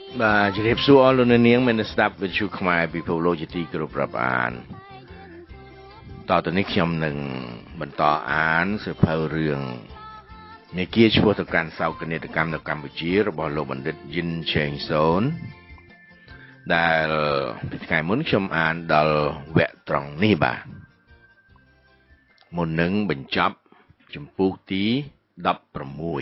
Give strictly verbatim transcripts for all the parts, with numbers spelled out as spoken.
បាទជំរាបសួរអស់លោកអ្នកនាងមានស្ដាប់វិទ្យុខ្មែរពិភពលោកជាទីគោរពរាប់អានតទៅនេះខ្ញុំនឹងបន្តអានសៀវភៅរឿងមេគាឈ្មោះទៅកាន់សោកនាដកម្មនៅកម្ពុជារបស់លោកបណ្ឌិតយិនឆេងសូនដែលពីថ្ងៃមុនខ្ញុំអានដល់វគ្គត្រង់នេះបាទមុននឹងបញ្ចប់ជំពូកទីដប់ប្រាំមួយ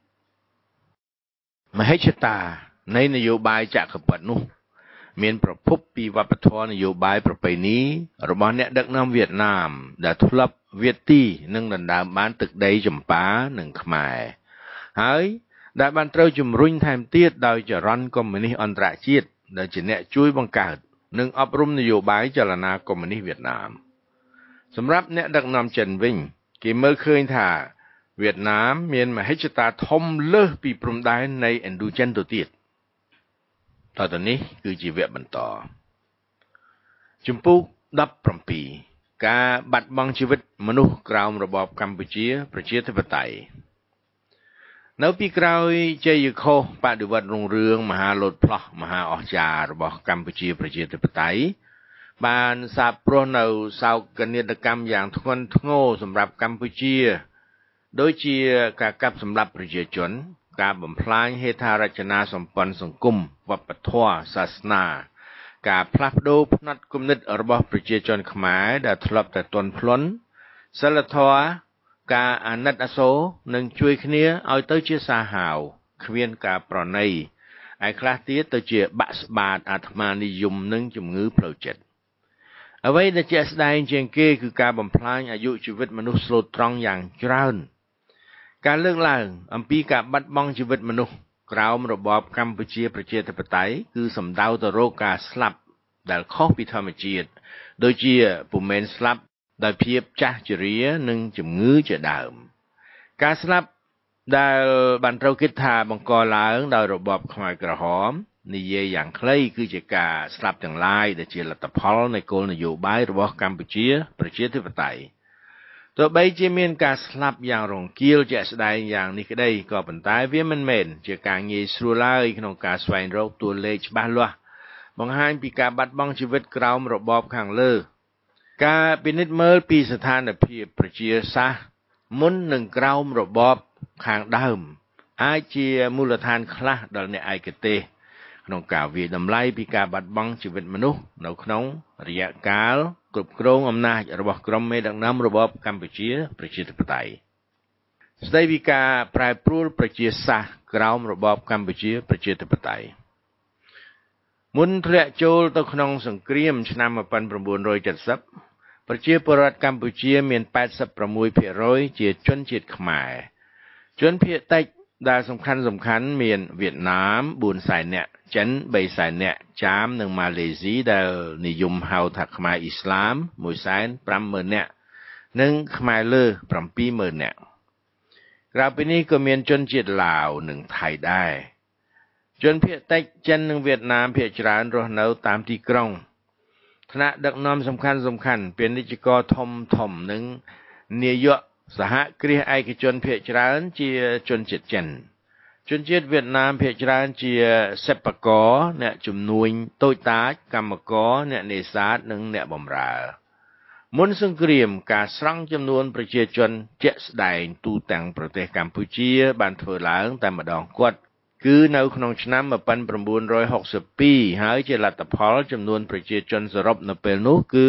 មហិច្ឆតានៃនយោបាយចក្រពត្តិនោះមានប្រភពពីវប្បធម៌នយោបាយប្រពៃណីរបស់អ្នកដឹកនាំវៀតណាមដែលធ្លាប់វាទីនិងដណ្ដើមបានទឹកដីចម្ប៉ានិងខ្មែរហើយដែលបានត្រូវជំរុញថែមទៀតដោយចរន្តកុម្មុយនីសអន្តរជាតិដែលជាអ្នកជួយបង្កើតនិងអប់រំនយោបាយចលនាកុម្មុយនីសវៀតណាមសម្រាប់អ្នកដឹកនាំចិនវិញគេមើលឃើញថាវៀតណាមមានមហិច្ឆតាធំលើសពីព្រំដែននៃឥណ្ឌូចិនទៅទៀតតទៅនេះគឺជាវគ្គបន្តជំពូកដប់ប្រាំពីរការបាត់បង់ជីវិតមនុស្សក្រោមរបបកម្ពុជាប្រជាធិបតេយ្យនៅពីក្រោយជ័យខុសបដិវត្តរុងរឿងមហាលោតផ្លោះមហាអស្ចារ្យរបស់កម្ពុជាប្រជាធិបតេយ្យបានសាបព្រោះនៅសោកនាដកម្មយ៉ាងធ្ងន់ធ្ងរសម្រាប់កម្ពុជាដូចជាការកាប់សម្លាប់ប្រជាជនការបំផ្លាញហេដ្ឋារចនាសម្ព័ន្ធសង្គមវប្បធម៌សាសនាការផ្លាស់ប្ដូរផ្នត់គំនិតរបស់ប្រជាជនខ្មែរដែលធ្លាប់តែទន់ភ្លន់សិលធម៌ការអាណិតអាសូរនិងជួយគ្នាឲ្យទៅជាសាហាវគ្មានការប្រណីឯខ្លះទៀតទៅជាបាក់ស្បាតអាត្មានិយមនិងជំងឺផ្លូវចិត្តអ្វីដែលជាក់ស្ដែងជាងគេគឺការបំផ្លាញអាយុជីវិតមនុស្សស្លូតត្រង់យ៉ាងច្រើនការលើកឡើងអំពីការបាត់បង់ជីវិតមនុស្សក្រោមរបបកម្ពុជាប្រជាធិបតេយ្យគឺសំដៅទៅរកការស្លាប់ដែលខុសពីធម្មជាតិដូចជាពុំមែនស្លាប់ដោយភាពចាស់ជរានិងជំងឺជាដើមការស្លាប់ដែលបានត្រូវគិតថាបង្កឡើងដោយរបបខ្មែរក្រហមនិយាយយ៉ាងខ្លីគឺជាការស្លាប់ទាំងឡាយដែលជាលទ្ធផលនៃគោលនយោបាយរបស់កម្ពុជាប្រជាធិបតេយ្យទោះបីជាមានការស្លាប់យ៉ាងរង្គាលជាក់ស្ដែងយ៉ាងនេះក្តីក៏ប៉ុន្តែវាមិនមែនជាការងាយស្រួលឡើយក្នុងការស្វែងរកតួលេខច្បាស់លាស់បង្ហាញពីការបាត់បង់ជីវិតក្រោមរបបខាងលើការពិនិត្យមើលពីស្ថានភាពប្រជាសាស្ត្រមុននិងក្រោមរបបខាងដើមអាចជាមូលដ្ឋានខ្លះដល់អ្នកឯកទេសក្នុងការវិតម្លៃពីការបាត់បង់ជីវិតមនុស្សនៅក្នុងរយៈកាលគ្រប់គ្រងអំណាចរបស់ក្រុមមេដឹកនាំរបបកម្ពុជាប្រជាធិបតេយ្យស្ដីពីការប្រែប្រួលប្រជាសាស្ត្រក្រោមរបបកម្ពុជាប្រជាធិបតេយ្យមុនធ្លាក់ចូលទៅក្នុងសង្គ្រាមឆ្នាំmột nghìn chín trăm bảy mươiប្រជាពលរដ្ឋកម្ពុជាមានแปดสิบหกភាគរយជាជនជាតិខ្មែរជនភាគតិចដែលសំខាន់សំខាន់មានវៀតណាមបួនសែននាក់ចិនបីសែននាក់ចាមនិងម៉ាឡេស៊ីដែលនិយមហៅថាខ្មែរអ៊ីស្លាមមួយសែនប្រាំម៉ឺននាក់និងខ្មែរលើប្រាំពីរម៉ឺននាក់ក្រៅពីនេះក៏មានជនជាតិឡាវនិងថៃដែរជនភាគតិចចិននិងវៀតណាមភាគច្រើនរស់នៅតាមទីក្រុងថ្នាក់ដឹកនាំសំខាន់សំខាន់ពាណិជ្ជករធំធំនិងនាយកសហគ្រាសឯកជនភាគច្រើនជាជនជាតិចិនជនជាតិវៀតណាមភាគច្រើនជាសិប្បករអ្នកជំនួញតូចតាចកម្មករអ្នកនេសាទនិងអ្នកបម្រើមុនសង្គ្រាមការស្រង់ចំនួនប្រជាជនជាក់ស្ដែងទូទាំងប្រទេសកម្ពុជាបានធ្វើឡើងតែម្ដងគត់គឺនៅក្នុងឆ្នាំmột nghìn chín trăm sáu mươi haiហើយជាលទ្ធផលចំនួនប្រជាជនសរុបនៅពេលនោះគឺ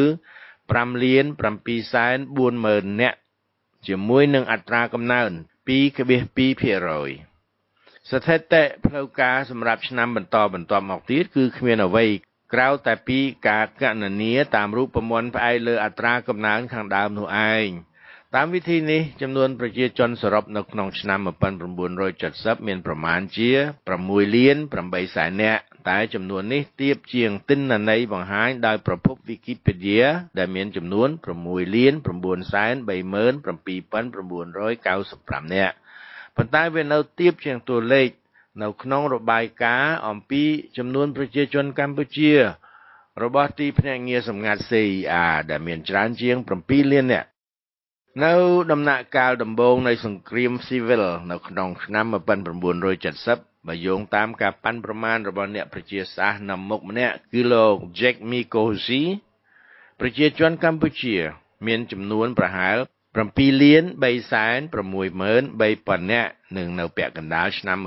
5លាន7សែន4ម៉ឺននាក់ជាមួយនឹងអត្រាកំណើនtwo point twoភាគរយស្ថិតិផ្លូវការសម្រាប់ឆ្នាំបន្តបន្ទាប់មកទៀតគឺគ្មានអ្វីក្រៅតែពីការគណនាតាមរូបមន្តផ្អែកលើអត្រាកំណើនខាងដើមនោះឯងតាមវិធីនេះចំនួនប្រជាជនសរុបនៅក្នុងឆ្នាំmột nghìn chín trăm七mươiមានប្រមាណជា6លាន8សែននាក់តែចំនួននេះទាបជាងទិន្នន័យបង្ហាញដោយប្រភព Wikipedia ដែលមានចំនួន6លាន9សែន3ម៉ឺន7,995នាក់ប៉ុន្តែវានៅទាបជាងតួលេខនៅក្នុងរបាយការណ៍អំពីចំនួនប្រជាជនកម្ពុជារបស់ទីភ្នាក់ងារសម្ងាត់ C I A ដែលមានច្រើនជាង7លាននាក់នៅដំណាក់កាលដំបូងនៃសង្គ្រាមស៊ីវិលនៅក្នុងឆ្នាំmột nghìn chín trăm bảy mươi បើយោងតាមការប៉ាន់ប្រមាណរបស់អ្នកប្រជាសាស្ត្រនាំមុខម្នាក់គឺលោក Jack Mikosi ប្រជាជនកម្ពុជាមានចំនួនប្រហែល7លាន3សែន6ម៉ឺន3ពាន់នាក់និងនៅពាក់កណ្ដាលឆ្នាំ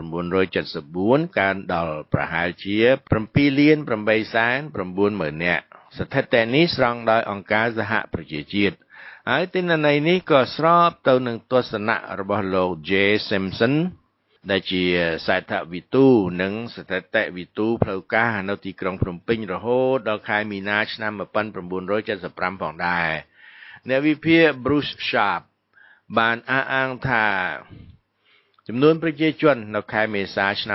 1974កើនដល់ប្រហែលជា7លាន8សែន9ម៉ឺននាក់ស្ថិតិនេះស្រង់ដោយអង្គការសហប្រជាជាតិហើយទិន្នន័យនេះក៏ស្របទៅនឹងទស្សនៈរបស់លោក J Simpson ដែលជាសេដ្ឋវិទូនិងស្ថិតិវិទូផ្លូវការនៅទីក្រុងភ្នំពេញរហូតដល់ខែមីនាឆ្នាំ1975ផងដែរអ្នកវិភាគ Bruce Sharp បានអះអាងថាចំនួនប្រជាជននៅខែមេសាឆ្នាំ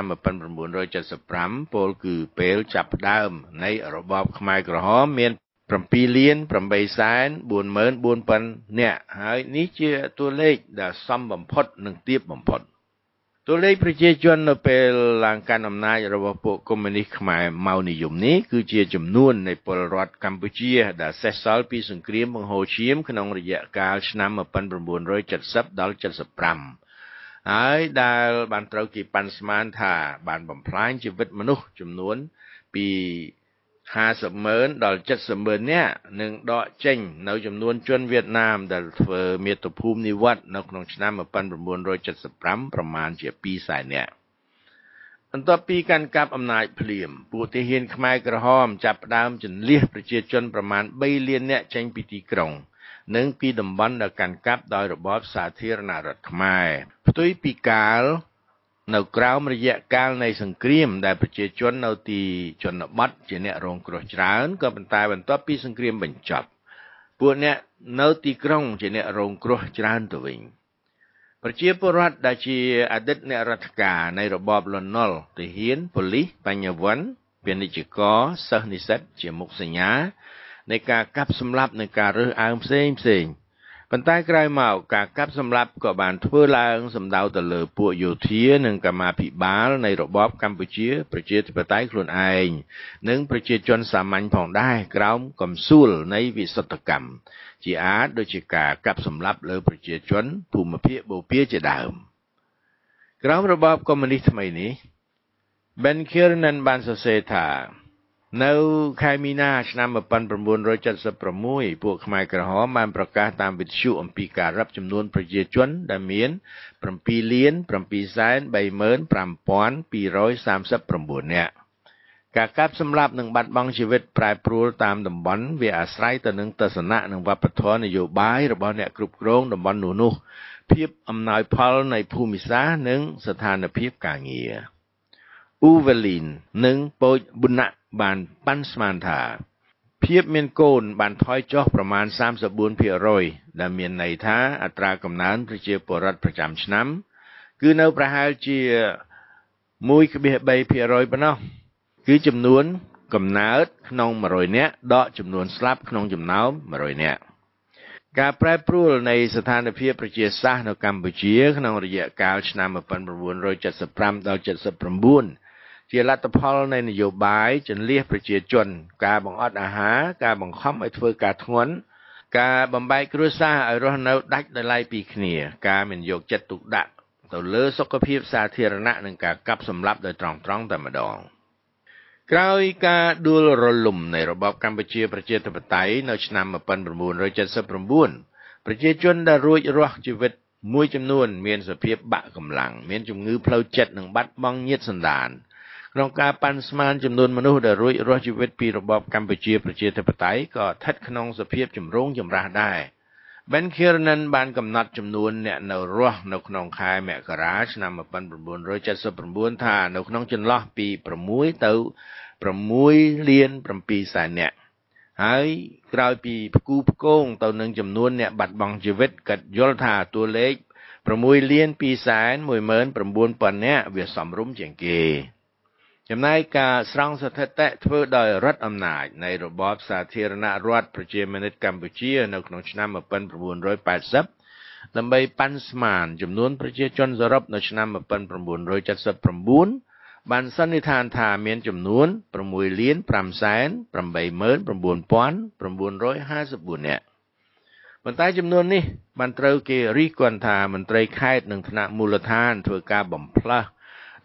1975ពោលគឺពេលចាប់ផ្ដើមនៃរបបខ្មែរក្រហមមាន7លាន8សែន4ម៉ឺន4ពាន់នាក់ហើយនេះជាតួលេខដែលសមបំផុតនិងទាបបំផុតតួលេខប្រជាជននៅពេលឡើងកាន់អំណាចរបស់ពួកកុម្មុយនីសខ្មែរម៉ៅនិយមនេះគឺជាចំនួននៃពលរដ្ឋកម្ពុជាដែលសេសសល់ពីសង្គ្រាមបង្ហូរឈាមក្នុងរយៈកាលឆ្នាំ1970ដល់75ហើយដែលបានត្រូវគេប៉ាន់ស្មានថាបានបំផ្លាញជីវិតមនុស្សចំនួនពី50ម៉ឺនដល់70ម៉ឺននាក់និងដកចេញនៅចំនួនជនវៀតណាមដែលធ្វើមាតុភូមិនិវត្តន៍នៅក្នុងឆ្នាំ1975ប្រមាណជា2សែននាក់បន្ទាប់ពីកាន់កាប់អំណាចភ្លាមពួកទាហានខ្មែរក្រហមចាប់ផ្ដើមជន្លៀសប្រជាជនប្រមាណ3លាននាក់ចេញពីទីក្រុងនិងពីតំបន់ដែលកាន់កាប់ដោយរបបសាធារណរដ្ឋខ្មែរផ្ទុយពីកាលនៅក្រោមរយៈកាលនៃសង្គ្រាមដែលប្រជាជននៅទីជនបទជាអ្នករងគ្រោះច្រើនក៏ប៉ុន្តែបន្ទាប់ពីសង្គ្រាមបញ្ចប់ពួកអ្នកនៅទីក្រុងជាអ្នករងគ្រោះច្រើនទៅវិញប្រជាពលរដ្ឋដែលជាអតីតអ្នករដ្ឋការនៃរបបលន់នល់ទាហានប៉ូលីសបញ្ញវន្តពាណិជ្ជករសិស្សនិស្សិតជាមុខសញ្ញានៃការកាប់សម្លាប់និងការរើសអើងផ្សេងផ្សេងប៉ុន្តែក្រោយមកការកាប់សម្លាប់ក៏បានធ្វើឡើងសម្ដៅទៅលើពួកយោធានិងកម្មាភិបាលនៃរបបកម្ពុជាប្រជាធិបតេយ្យខ្លួនឯងនិងប្រជាជនសាមញ្ញផងដែរក្រោមកំសួលនៃវិសុទ្ធកម្មជាអាចដូចជាការកាប់សម្លាប់លើប្រជាជនភូមិភាគបូព៌ាជាដើមក្រោមរបបកុម្មុយនីសថ្មីនេះ Ben Kiernan បានសរសេរថានៅខែមីនាឆ្នាំ1976ពួកខ្មែរក្រហមបានប្រកាសតាមវិទ្យុអំពីការរាប់ចំនួនប្រជាជនដែលមាន7លាន7សែន3ម៉ឺន5ពាន់239នាក់ការកាប់សម្លាប់និងបាត់បង់ជីវិតប្រែប្រួលតាមតំបន់វាអាស្រ័យទៅនឹងទស្សនៈនិងវប្បធម៌នយោបាយរបស់អ្នកគ្រប់គ្រងតំបន់នោះនោះភាពអំណោយផលនៃភូមិសាស្ត្រនិងស្ថានភាពការងារUvelin និងពោចប៊ុនណាក់បានប៉ាន់ស្មានថាភាពមានកូនបានថយចុះប្រមាណ34%ដែលមានន័យថាអត្រាកំណើនប្រជាពលរដ្ឋប្រចាំឆ្នាំគឺនៅប្រហែលជា 1.3% ប៉ុណ្ណោះគឺចំនួនកំណើតក្នុង100នាក់ដកចំនួនស្លាប់ក្នុងចំណោម100នាក់ការប្រែប្រួលនៃស្ថានភាពប្រជាសាស្ត្រនៅកម្ពុជាក្នុងរយៈកាលឆ្នាំ1975ដល់79ជាលទ្ធផលនៃនយោបាយជន្លៀសប្រជាជនការបង្អត់អាហារការបង្ខំឲ្យធ្វើការធ្ងន់ការបំបែកគ្រួសារឲ្យរស់នៅដាច់ដោយឡែកពីគ្នាការមិនយកចិត្តទុកដាក់ទៅលើសុខភាពសាធារណៈនិងការកាប់សម្លាប់ដោយត្រង់ត្រង់តែម្ដងក្រោយការដួលរលំនៃរបបកម្ពុជាប្រជាធិបតេយ្យនៅឆ្នាំ1979ប្រជាជនដែលរួចរស់ជីវិតមួយចំនួនមានសភាពបាក់កម្លាំងមានជំងឺផ្លូវចិត្តនិងបាត់បង់ញាតិសន្តានក្នុងការប៉ាន់ស្មានចំនួនមនុស្សដែលរួចរស់ជីវិតពីរបបកម្ពុជាប្រជាធិបតេយ្យក៏ស្ថិតក្នុងសភាពចម្រូងចម្រាសដែរ Ben Kiernan បានកំណត់ចំនួនអ្នកនៅរស់នៅក្នុងខែមករាឆ្នាំ1979ថានៅក្នុងចន្លោះពី6ទៅ6លាន7សែននាក់ហើយក្រោយពីផ្គូផ្គងទៅនឹងចំនួនអ្នកបាត់បង់ជីវិតកាត់យល់ថាតួលេខ6លាន2សែន1ម៉ឺន9ពាន់នាក់វាសមរម្យជាងគេចំណែកការស្រង់ស្ថិតិធ្វើដោយរដ្ឋអំណាចនៃរបបសាធារណរដ្ឋប្រជាមានិតកម្ពុជានៅក្នុងឆ្នាំ1980ដើម្បីប៉ាន់ស្មានចំនួនប្រជាជនសរុបនៅឆ្នាំ1979បានសន្និដ្ឋានថាមានចំនួន6លាន5សែន8ម៉ឺន9ពាន់954នាក់ប៉ុន្តែចំនួននេះបានត្រូវគេរិះគន់ថាមន្ត្រីខេត្តនិងថ្នាក់មូលដ្ឋានធ្វើការបំផ្លាស់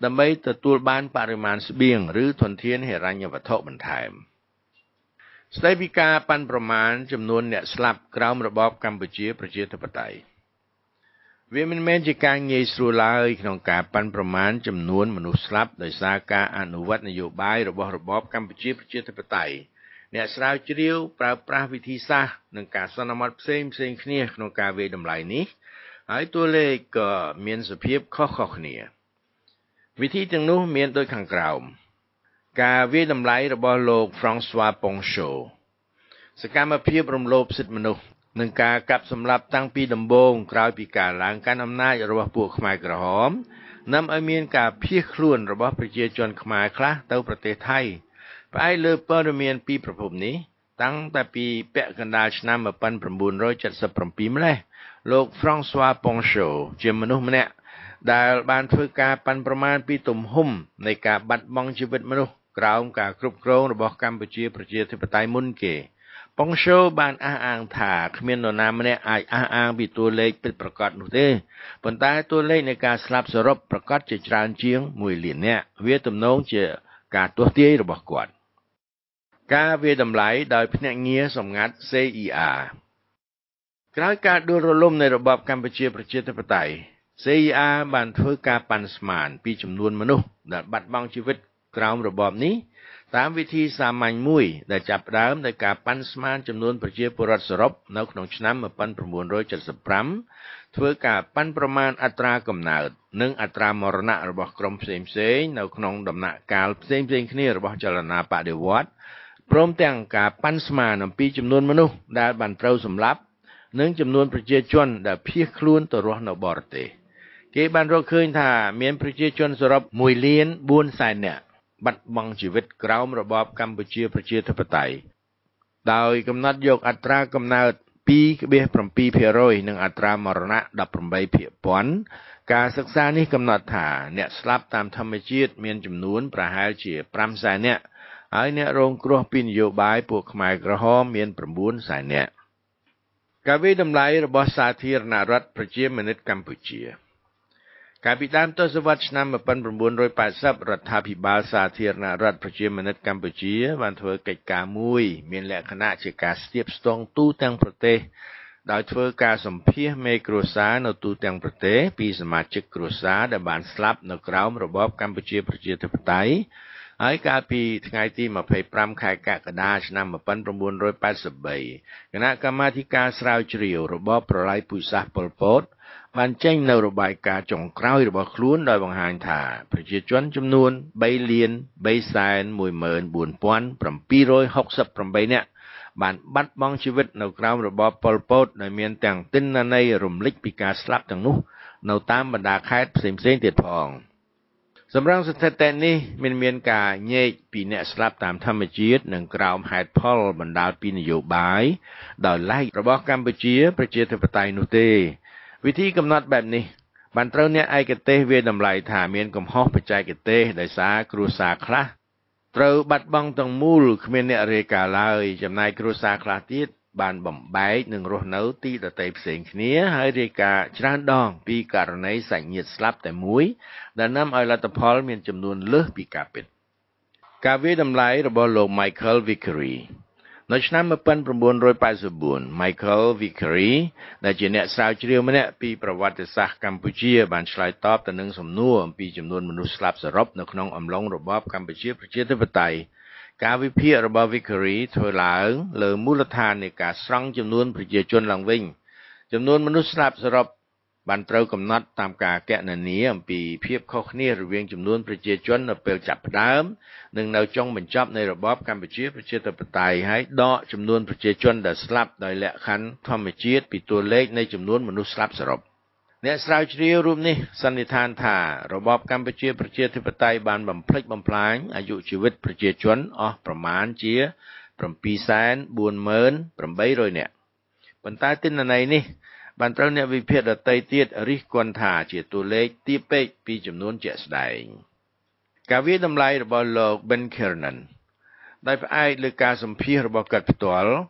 ដើម្បីទទួលបានបរិមាណស្បៀងឬធនធានហិរញ្ញវត្ថុបន្ថែមស្ដីពីការប៉ាន់ប្រមាណចំនួនអ្នកស្លាប់ក្រោមរបបកម្ពុជាប្រជាធិបតេយ្យវាមិនមែនជាការងាយស្រួលឡើយក្នុងការប៉ាន់ប្រមាណចំនួនមនុស្សស្លាប់ដោយសារការអនុវត្តនយោបាយរបស់របបកម្ពុជាប្រជាធិបតេយ្យអ្នកស្រាវជ្រាវប្រើប្រាស់វិធីសាស្ត្រនិងការសន្មត់ផ្សេងផ្សេងគ្នាក្នុងការវាយតម្លៃនេះហើយតួលេខក៏មានសភាពខុសៗគ្នាវិធីទាំងនោះមានដូចខាងក្រោមការវាយតម្លៃរបស់លោក François Ponchot សកម្មភាពរំលោភសិទ្ធិមនុស្សនិងការកាប់សម្លាប់តាំងពីដំបូងក្រោយពីការឡើងកាន់អំណាចរបស់ពួកខ្មែរក្រហមនាំឲ្យមានការភៀសខ្លួនរបស់ប្រជាជនខ្មែរខ្លះទៅប្រទេសថៃផ្អែកលើព័ត៌មានពីប្រភពនេះតាំងតែពីពាក់កណ្ដាលឆ្នាំmột nghìn chín trăm bảy mươi bảyម្លេះលោក François Ponchot ជាមនុស្សម្នាក់ដែលបានធ្វើការប៉ាន់ប្រមាណពីទំហំនៃការបាត់បង់ជីវិតមនុស្សក្រោមការគ្រប់គ្រងរបស់កម្ពុជាប្រជាធិបតេយ្យមុនគេPonchotបានអះអាងថាគ្មាននរណាម្នាក់អាចអះអាងពីតួលេខពិតប្រាកដនោះទេប៉ុន្តែតួលេខនៃការស្លាប់សរុបប្រាកដជាច្រើនជាងមួយលាននាក់វាទំនងជាការទស្សន៍ទាយរបស់គាត់ការវាយតម្លៃដោយភ្នាក់ងារសម្ងាត់ C I A ក្រោយការដួលរលំនៃរបបកម្ពុជាប្រជាធិបតេយ្យ C I A បានធ្វើការប៉ាន់ស្មានពីចំនួនមនុស្សដែលបាត់បង់ជីវិតក្រោមរបបនេះតាមវិធីសាមញ្ញមួយដែលចាប់ផ្ដើមដោយការប៉ាន់ស្មានចំនួនប្រជាពលរដ្ឋសរុបនៅក្នុងឆ្នាំmột nghìn chín trăm bảy mươi lămធ្វើការប៉ាន់ប្រមាណអត្រាកំណើតនិងអត្រាមរណៈរបស់ក្រុមផ្សេងៗនៅក្នុងដំណាក់កាលផ្សេងៗគ្នារបស់ចលនាបដិវត្តន៍ព្រមទាំងការប៉ាន់ស្មានអំពីចំនួនមនុស្សដែលបានត្រូវសម្លាប់និងចំនួនប្រជាជនដែលភៀសខ្លួនទៅរស់នៅបរទេសគេបានរកឃើញថាមានប្រជាជនសរុបមួយលានបួនសែននាក់បាត់បង់ជីវិតក្រោមរបបកម្ពុជាប្រជាធិបតេយ្យដោយកំណត់យកអត្រាកំណើតtwo point sevenភាគរយ និងអត្រាមរណៈeighteenភាគពាន់ការសិក្សានេះកំណត់ថាអ្នកស្លាប់តាមធម្មជាតិមានចំនួនប្រហែលជាfiveសែននាក់ហើយអ្នករងគ្រោះពីនយោបាយពួកខ្មែរក្រហមមានnineសែននាក់ការវិតម្លៃរបស់សាធារណរដ្ឋប្រជាមានិតកម្ពុជាកាលពីដើមទសវត្សរ៍ឆ្នាំmột nghìn chín trăm eightyរដ្ឋាភិបាលសាធារណរដ្ឋប្រជាមានិតកម្ពុជាបានធ្វើកិច្ចការមួយមានលក្ខណៈជាការស្ទាបស្ទង់ទូទាំងប្រទេសដោយធ្វើការសម្ភាសន៍មេគ្រួសារនៅទូទាំងប្រទេសពីសមាជិកគ្រួសារដែលបានស្លាប់នៅក្រោមរបបកម្ពុជាប្រជាធិបតេយ្យហើយកាលពីថ្ងៃទីtwenty-fiveខែកក្កដាឆ្នាំmột nghìn chín trăm eighty-threeគណៈកម្មាធិការស្រាវជ្រាវរបបប្រល័យពូជសាសន៍ប៉ុលពតបានចេញនៅរបាយការណ៍ចុងក្រោយរបស់ខ្លួនដោយបង្ហាញថាប្រជាជនចំនួនthreeលានthreeសែនoneម៉ឺនfourពាន់seven hundred sixty-eightនាក់បានបាត់បង់ជីវិតនៅក្រោមរបបប៉ុលពតដែលមានទាំងទិន្នន័យរំលេចពីការស្លាប់ទាំងនោះនៅតាមបណ្ដាខេត្តផ្សេងៗទៀតផងសម្រាប់ស្ថិតិនេះមិនមានការញែកពីអ្នកស្លាប់តាមធម្មជាតិនិងក្រោមហេតុផលបណ្ដាលពីនយោបាយដោយឡែករបស់កម្ពុជាប្រជាធិបតេយ្យនោះទេវិធីកំណត់បែបនេះបានត្រូវអ្នកឯកទេសវាតម្លៃថាមានកំហុសបច្ចេកទេសដោយសារគ្រួសារខ្លះត្រូវបាត់បង់ទាំងមូលគ្មានអ្នករាយការណ៍ឡើយចំណែកគ្រួសារខ្លះទៀតបានបំបែកនិងរស់នៅទីដទៃផ្សេងគ្នាហើយរាយការណ៍ច្រើនដងពីករណីសាច់ញាតិស្លាប់តែមួយដែលនាំឲ្យលទ្ធផលមានចំនួនលើសពីការពិតការវាយតម្លៃរបស់លោក Michael Vickery នៅឆ្នាំmột nghìn chín trăm eighty-four Michael Vickery ដែលជាអ្នកស្រាវជ្រាវម្នាក់ពីប្រវត្តិសាស្ត្រកម្ពុជាបានឆ្លើយតបទៅនឹងសំណួរអំពីចំនួនមនុស្សស្លាប់សរុបនៅក្នុងអំឡុងរបបកម្ពុជាប្រជាធិបតេយ្យការវិភាគរបស់ Vickery ធ្វើឡើងលើមូលដ្ឋាននៃការស្រង់ចំនួនប្រជាជនឡើងវិញចំនួនមនុស្សស្លាប់សរុបបានត្រូវកំណត់តាមការគណនាអំពីភាពខុសគ្នារវាងចំនួនប្រជាជននៅពេលចាប់ផ្ដើមនិងនៅចុងបញ្ចប់នៃរបបកម្ពុជាប្រជាធិបតេយ្យហើយដកចំនួនប្រជាជនដែលស្លាប់ដោយលក្ខខណ្ឌធម្មជាតិពីតួលេខនៃចំនួនមនុស្សស្លាប់សរុបអ្នកស្រាវជ្រាវរូបនេះសន្និដ្ឋានថារបបកម្ពុជាប្រជាធិបតេយ្យបានបំផ្លិចបំផ្លាញអាយុជីវិតប្រជាជនអស់ប្រមាណជាsevenសែនfourម៉ឺនeight hundredនាក់ប៉ុន្តែទិន្នន័យនេះបានត្រូវអ្នកវិភាគដទៃទៀតរិះគន់ថាជាតួលេខទាបពេកពីចំនួនជាក់ស្ដែងការវាយតម្លៃរបស់លោក Ben Kiernan ដោយផ្អែកលើការសម្ភាសន៍របស់គាត់ផ្ទាល់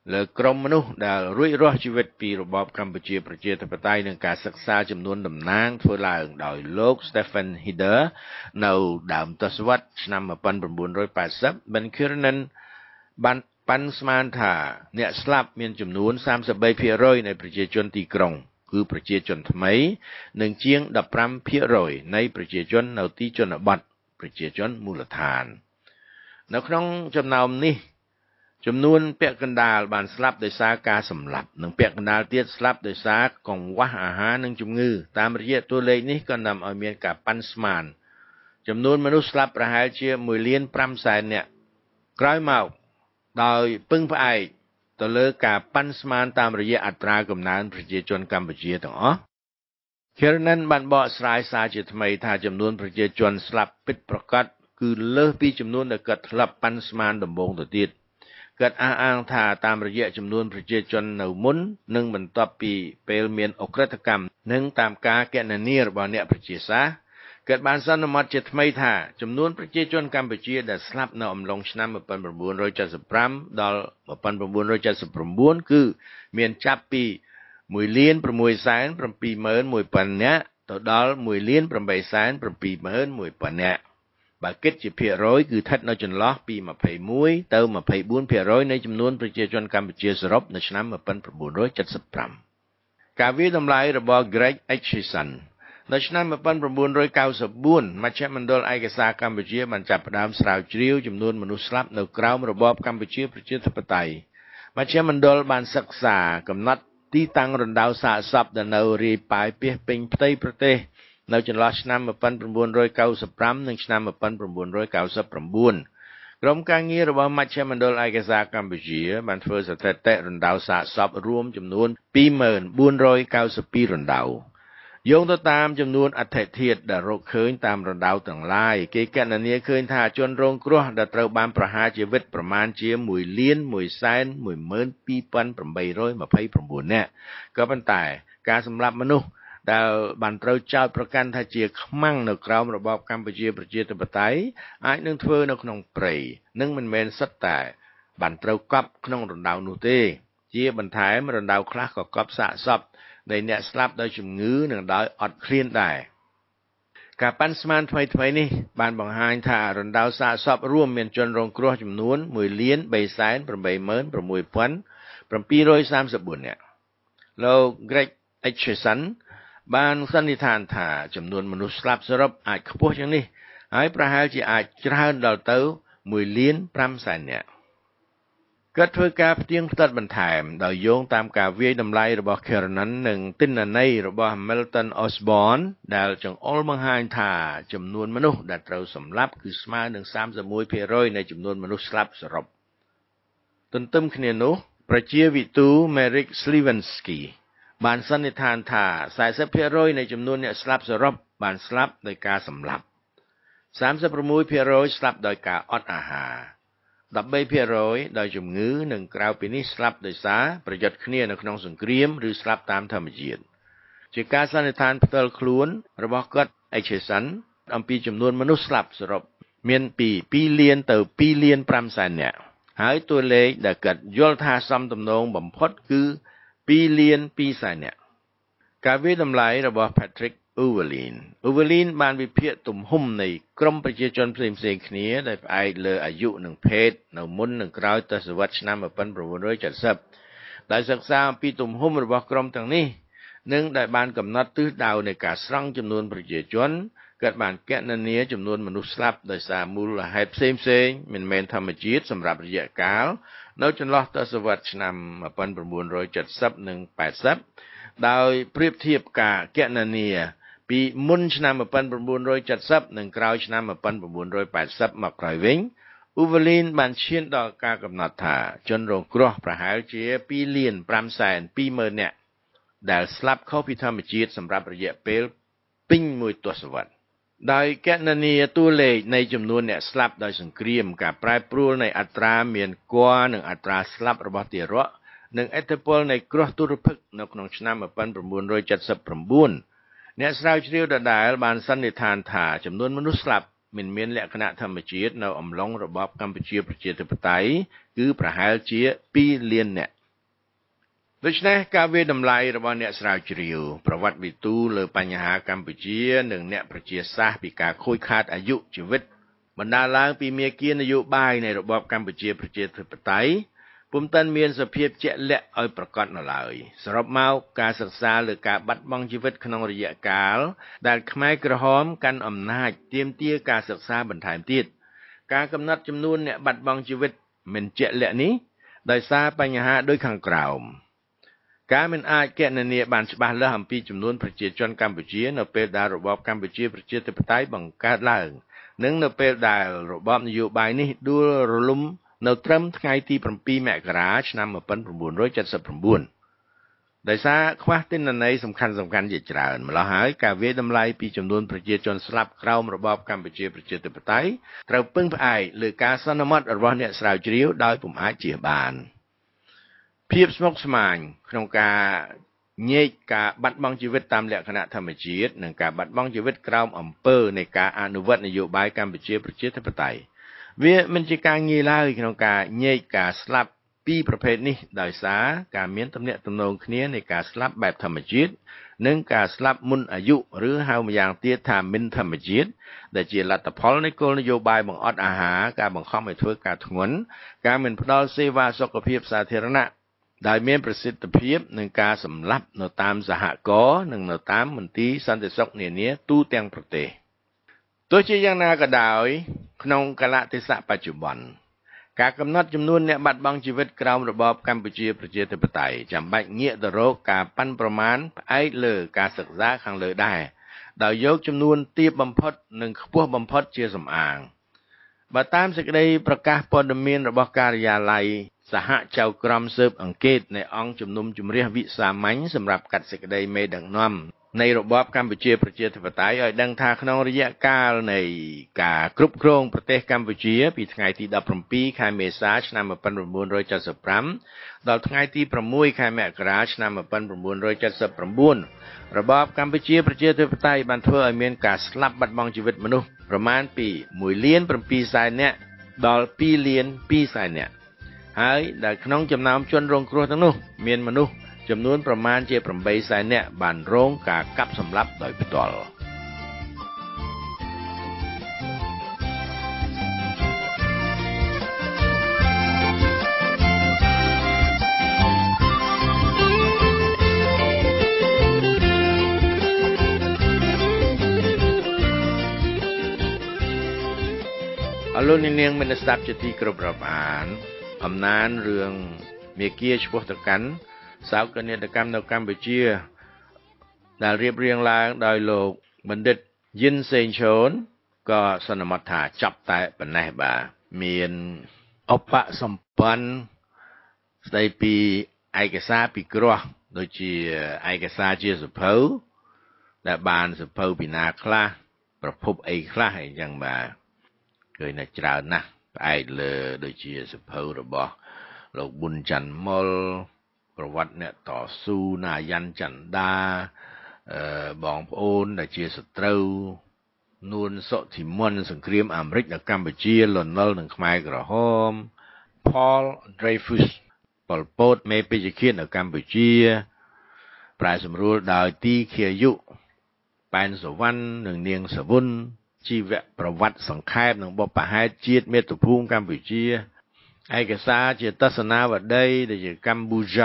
លើក្រុមមនុស្សដែលរួចរស់ជីវិតពីរបបកម្ពុជាប្រជាធិបតេយ្យនឹងការសិក្សាចំនួនតំណាងធ្វើឡើងដោយលោក Stephen Heder នៅដើមទសវត្សរ៍ឆ្នាំmột nghìn chín trăm tám mươi ប៊ិន Kiernan បានប៉ាន់ស្មានថាអ្នកស្លាប់មានចំនួន三十三ភាគរយ នៃប្រជាជនទីក្រុងគឺប្រជាជនថ្មីនិងជាងដប់ប្រាំភាគរយ នៃប្រជាជននៅទីជនបទប្រជាជនមូលដ្ឋាននៅក្នុងចំណោមនេះចំនួនពាក់កណ្ដាលបានស្លាប់ដោយសារការសម្លាប់និងពាក់កណ្ដាលទៀតស្លាប់ដោយសារកង្វះអាហារនិងជំងឺតាមរយៈតួលេខនេះក៏នាំឲ្យមានការប៉ាន់ស្មានចំនួនមនុស្សស្លាប់ប្រហែលជាមួយលានប្រាំសែននាក់ក្រោយមកដោយពឹងផ្អែកទៅលើការប៉ាន់ស្មានតាមរយៈអត្រាកំណើនប្រជាជនកម្ពុជាទាំងអស់ Kiernan បានបកស្រាយសារជាថ្មីថាចំនួនប្រជាជនស្លាប់ពិតប្រាកដគឺលើសពីចំនួនដែលគាត់ធ្លាប់ប៉ាន់ស្មានដំបូងទៅទៀតគាត់អះអាងថាតាមរយៈចំនួនប្រជាជននៅមុននិងបន្ទាប់ពីពេលមានអក្រិតកម្មនិងតាមការគណនារបស់អ្នកប្រជាសាស្ត្រគាត់បានសន្មតជាថ្មីថាចំនួនប្រជាជនកម្ពុជាដែលស្លាប់នៅអំឡុងឆ្នាំmột nghìn chín trăm bảy mươi lămដល់một nghìn chín trăm bảy mươi chínគឺមានចាប់ពីមួយលានប្រាំមួយសែនប្រាំពីរម៉ឺនមួយពាន់នាក់ទៅដល់មួយលានប្រាំបីសែនប្រាំពីរម៉ឺនមួយពាន់នាក់បើគិតជាភាគរយគឺស្ថិតនៅចន្លោះពីម្ភៃមួយទៅម្ភៃបួនភាគរយនៃចំនួនប្រជាជនកម្ពុជាសរុបនៅឆ្នាំmột nghìn chín trăm bảy mươi lămការវិតម្លៃរបស់ Greg Aitchison នៅឆ្នាំmột nghìn chín trăm chín mươi tưមជ្ឈមណ្ឌលឯកសារកម្ពុជាបានចាប់ផ្ដើមស្រាវជ្រាវចំនួនមនុស្សស្លាប់នៅក្រោមរបបកម្ពុជាប្រជាធិបតេយ្យមជ្ឈមណ្ឌលបានសិក្សាកំណត់ទីតាំងរណ្ដៅសាកសពដែលនៅរាយប៉ាយពាសពេញផ្ទៃប្រទេសនៅចន្លោះឆ្នាំmột nghìn chín trăm chín mươi lămនិងឆ្នាំmột nghìn chín trăm chín mươi chínក្រុមការងាររបស់មជ្ឈមណ្ឌលឯកសារកម្ពុជាបានធ្វើស្ថិតិរណ្ដៅសាកសពរួមចំនួនពីរម៉ឺនបួនរយកៅសិបពីររណ្ដៅយោងទៅតាមចំនួនអដ្ឋិធាតុដែលរកឃើញតាមរណ្ដៅទាំងឡាយគេគណនាឃើញថាជនរងគ្រោះដែលត្រូវបានប្រហារជីវិតប្រមាណជាមួយលានមួយសែនមួយម៉ឺនពីរពាន់ប្រាំបីរយម្ភៃប្រាំបួននាក់ក៏ប៉ុន្តែការសម្លាប់មនុស្សដែលបានត្រូវចោទប្រកាន់ថាជាខ្មាំងនៅក្រោមរបបកម្ពុជាប្រជាធិបតេយ្យអាចនឹងធ្វើនៅក្នុងព្រៃនិងមិនមែនសិតតែបានត្រូវកប់ក្នុងរណ្ដៅនោះទេជាបន្ថែមរណ្ដៅខ្លះក៏កប់សាកសពនៃអ្នកស្លាប់ដោយជំងឺនិងដោយអត់ឃ្លានដែរការប៉ាន់ស្មានថ្មីៗនេះបានបង្ហាញថារណ្ដៅសាកសពរួមមានជនរងគ្រោះចំនួនមួយលានបីសែនប្រាំបីម៉ឺនប្រាំមួយពាន់ប្រាំពីររយសាមសិបបួននាក់លោក Greg Aitchison បានសន្និដ្ឋានថាចំនួនមនុស្សស្លាប់សរុបអាចខ្ពស់ជាងនេះហើយប្រហែលជាអាចច្រើនដល់ទៅមួយលានប្រាំសែននាក់គាត់ធ្វើការផ្ទៀងផ្ទាត់បន្ថែមដោយយោងតាមការវាយតម្លៃរបស់ Kiernan និងទិន្នន័យរបស់ Milton Osborne ដែលចង្អុលបង្ហាញថាចំនួនមនុស្សដែលត្រូវសម្លាប់គឺស្មើនឹងសាមសិបមួយភាគរយនៃចំនួនមនុស្សស្លាប់សរុបទន្ទឹមគ្នានោះប្រជាវិទូ Marek Sliwinski បានសន្និដ្ឋានថាสี่สิบភាគរយនៃចំនួនអ្នកស្លាប់សរុបបានស្លាប់ដោយការសម្លាប់សាមសិបប្រាំមួយភាគរយស្លាប់ដោយការអត់អាហារដប់បីភាគរយដោយជំងឺនិងក្រៅពីនេះស្លាប់ដោយសារប្រយុទ្ធគ្នានៅក្នុងសង្គ្រាមឬស្លាប់តាមធម្មជាតិជាការសន្និដ្ឋានផ្ទាល់ខ្លួនរបស់គាត់ Aitchison អំពីចំនួនមនុស្សស្លាប់សរុបមានពីពីរលានទៅពីរលានប្រាំសែននាក់ហើយតួលេខដែលគាត់យល់ថាសមទំនងបំផុតគឺពីរលានពីរសែននាក់ការវិតម្លៃរបស់ Patrick Uwelin Uwelin បានវិភាគទំហំនៃក្រុមប្រជាជនផ្សេងៗគ្នាដែលផ្អែកលើអាយុនិងភេទនៅមុននិងក្រោយទសវត្សរ៍ឆ្នាំmột nghìn chín trăm bảy mươiដោយសិក្សាអំពីទំហំរបស់ក្រុមទាំងនេះនិងដែលបានកំណត់ទិសដៅនៃការស្រង់ចំនួនប្រជាជនគាត់បានគណនាចំនួនមនុស្សស្លាប់ដោយសារមូលហេតុផ្សេងៗមិនមែនធម្មជាតិសម្រាប់រយៈកាលនៅចន្លោះទសវត្សរ៍ឆ្នាំmột nghìn chín trăm bảy mươiនិងแปดสิบដោយប្រៀបធៀបការគណនាពីមុនឆ្នាំmột nghìn chín trăm bảy mươiនិងក្រោយឆ្នាំmột nghìn chín trămแปดสิบមកក្រោយវិញ Uwelin បានឈានដល់ការកំណត់ថាជនរងគ្រោះប្រហែលជាពីរលានប្រាំសែនពីរម៉ឺននាក់ដែលស្លាប់ខុសពីធម្មជាតិសម្រាប់រយៈពេលពេញមួយទសវត្សរ៍ដោយគណនាតួលេខនៃចំនួនអ្នកស្លាប់ដោយសង្គ្រាមការប្រែប្រួលនៃអត្រាមានគភ៌និងអត្រាស្លាប់របស់ទារកនិងឥទ្ធិពលនៃគ្រោះទុរភិក្សនៅក្នុងឆ្នាំmột nghìn chín trăm bảy mươi chínអ្នកស្រាវជ្រាវដដែលបានសន្និដ្ឋានថាចំនួនមនុស្សស្លាប់មិនមានលក្ខណៈធម្មជាតិនៅអំឡុងរបបកម្ពុជាប្រជាធិបតេយ្យគឺប្រហែលជាពីរលាននាក់ដូច្នេះការវិតម្លៃរបស់អ្នកស្រាវជ្រាវប្រវត្តិវិទូលើបញ្ហាកម្ពុជានិងអ្នកប្រជាសាស្ត្រពីការខូចខាតអាយុជីវិតបណ្ដាលឡើងពីមាគ៌ានយោបាយនៃរបបកម្ពុជាប្រជាធិបតេយ្យពុំទាន់មានសភាពជាក់លាក់ឲ្យប្រកបនៅឡើយសរុបមកការសិក្សាលើការបាត់បង់ជីវិតក្នុងរយៈកាលដែលខ្មែរក្រហមកាន់អំណាចទាមទារការសិក្សាបន្ថែមទៀតការកំណត់ចំនួនអ្នកបាត់បង់ជីវិតមិនជាក់លាក់នេះដោយសារបញ្ហាដូចខាងក្រោមការមិនអាចគណនាបានច្បាស់លាស់អំពីចំនួនប្រជាជនកម្ពុជានៅពេលដែលរបបកម្ពុជាប្រជាធិបតេយ្យបង្កើតឡើងនិងនៅពេលដែលរបបនយោបាយនេះដួលរលំនៅត្រឹមថ្ងៃទីប្រាំពីរមករាឆ្នាំmột nghìn chín trăm七十chínដោយសារខ្វះទិន្នន័យសំខាន់សំខាន់ជាច្រើនម្ល៉េះហើយការវាយតម្លៃពីចំនួនប្រជាជនស្លាប់ក្រោមរបបកម្ពុជាប្រជាធិបតេយ្យត្រូវពឹងផ្អែកលើការសន្មត់របស់អ្នកស្រាវជ្រាវដោយពុំអាចជៀសបានភាពស្មុគស្មាញក្នុងការញែកការបាត់បង់ជីវិតតាមលក្ខណៈធម្មជាតិនិងការបាត់បង់ជីវិតក្រោមអំពើនៃការអនុវត្តនយោបាយកម្ពុជាប្រជាធិបតេយ្យវាមិនជាការងាយឡើយក្នុងការញែកការស្លាប់ពីរប្រភេទនេះដោយសារការមានទំនាក់ទំនងគ្នានៃការស្លាប់បែបធម្មជាតិនិងការស្លាប់មុនអាយុឬហៅម្យ៉ាងទៀតថាមិនធម្មជាតិដែលជាលទ្ធផលនៃគោលនយោបាយបង្អត់អាហារការបង្ខំឲ្យធ្វើការធ្ងន់ការមិនផ្ដល់សេវាសុខភាពសាធារណៈដែលមានប្រសិទ្ធភាពនឹងការសម្លាប់នៅតាមសហករណ៍និងនៅតាមមន្ទីរសន្តិសុខនានាទូទាំងប្រទេសទោះជាយ៉ាងណាក៏ដោយក្នុងកាលៈទេសៈបច្ចុប្បន្នការកំណត់ចំនួនអ្នកបាត់បង់ជីវិតក្រោមរបបកម្ពុជាប្រជាធិបតេយ្យចាំបាច់ងាកទៅរកការប៉ាន់ប្រមាណផ្អែកលើការសិក្សាខាងលើដែរដោយយកចំនួនទាបបំផុតនិងខ្ពស់បំផុតជាសំអាងបើតាមសេចក្តីប្រកាសព័ត៌មានរបស់ការិយាល័យសហចៅក្រមស៊ើបអង្កេតនៃអង្គជំនុំជម្រះវិសាមញ្ញសម្រាប់កាត់សេចក្តីមេដឹកនាំនៃរបបកម្ពុជាប្រជាធិបតេយ្យឲ្យដឹងថាក្នុងរយៈកាលនៃការគ្រប់គ្រងប្រទេសកម្ពុជាពីថ្ងៃទីដប់ប្រាំពីរខែមេសាឆ្នាំmột nghìn chín trăm七十五ដល់ថ្ងៃទីប្រាំមួយខែមករាឆ្នាំmột nghìn chín trăm七十chínរបបកម្ពុជាប្រជាធិបតេយ្យបានធ្វើឲ្យមានការស្លាប់បាត់បង់ជីវិតមនុស្សប្រមាណពីមួយលានប្រាំពីរសែននាក់ដល់ពីរលានពីរសែននាក់ហើយដែលក្នុងចំណោមជនរងគ្រោះទាំងនោះមានមនុស្សចំនួនប្រមាណជាប្រាំបីសែននាក់បានរងការកាប់សម្លាប់ដោយផ្ទាល់អរលោកនាងមានស្ដាប់ជាទីគោរពរាប់អានអំណានរឿងមេគាឈ្មោះតកាន់សោកនាដកម្មនៅកម្ពុជាដែលរៀបរៀងឡើងដោយលោកបណ្ឌិតយិនសេងឈូនក៏សន្មតថាចាប់តែប៉ុណ្ណេះបាទមានឧបសម្ព័ន្ធស្ដីពីឯកសារពិគ្រោះដូចជាឯកសារជាសភៅដែលបានសភៅពីណាខ្លះប្រភពអីខ្លះអីចឹងបាទឃើញតែច្រើនណាស់ផ្អែកលើដូចជាសភៅរបស់លោកប៊ុនច័ន្ទមុលប្រវត្តិអ្នកតស៊ូណាយ៉ាន់ច័ន្ទដាអឺបងប្អូនដែលជាសត្រូវនួនសុធិមន្តសង្គ្រាមអាមេរិកនៅកម្ពុជាលន់នល់នឹងខ្មែរក្រហម Paul Dreyfus ប៉ុលពតមេពេជ្ជឃាតនៅកម្ពុជាប្រែសម្រួលដោយទីឃាយុប៉ែនសវណ្ណនិងនាងសវុនជីវប្រវត្តិសង្ខេបនិងបុព្វហេតុជាតិមាតុភូមិកម្ពុជាឯកសារជាទស្សនាវដ្តីដែលជាកម្ពុជា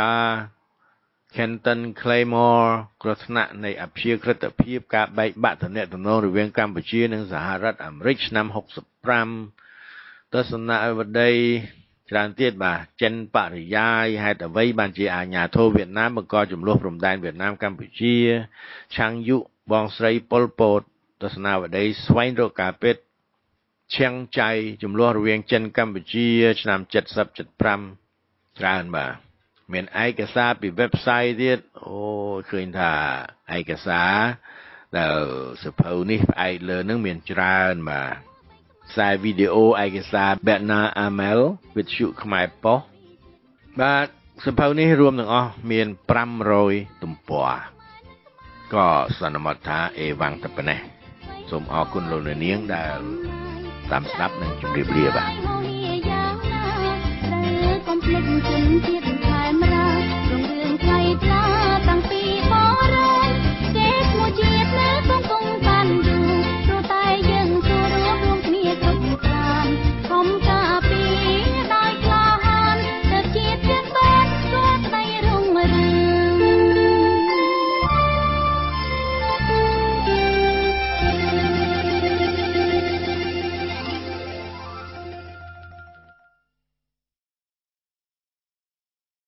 Kenton Claymore គ្រោះថ្នាក់នៃអព្យាក្រឹតភាពការបែកបាក់ទំនាក់ទំនងរវាងកម្ពុជានិងសហរដ្ឋអាមេរិកឆ្នាំហុកសិបប្រាំទស្សនាវដ្តីច្រើនទៀតបាទចិនបរិយាយហេតុអ្វីបានជាអាញាធរវៀតណាមបង្កចំនួនព្រំដែនវៀតណាមកម្ពុជាឆាងយុបងស្រីប៉ុលពតទស្សនាវដ្តីស្វែងរកការពិតឈៀងចៃចំនួនរវាងចិនកម្ពុជាឆ្នាំเจ็ดสิบ เจ็ดสิบห้าច្រើនបាទមានឯកសារពី website ទៀតអូឃើញថាឯកសារដែលសភៅនេះផ្អែកលើនឹងមានច្រើនបាទខ្សែវីដេអូឯកសារ Bernard Amel វិទ្យុខ្មែរប៉ុស្តិ៍បាទសភៅនេះរួមទាំងអស់មានប្រាំរយទំព័រក៏សន្មតថាអេវ៉ាំងតែប៉ុណ្ណេះសូមអរគុណលោកអ្នកនាងដែលតាមស្ដាប់និងជម្រាបលាបាទកុំភ្លេចជនជាតិថែមរារុងរឿងថ្លៃថ្លា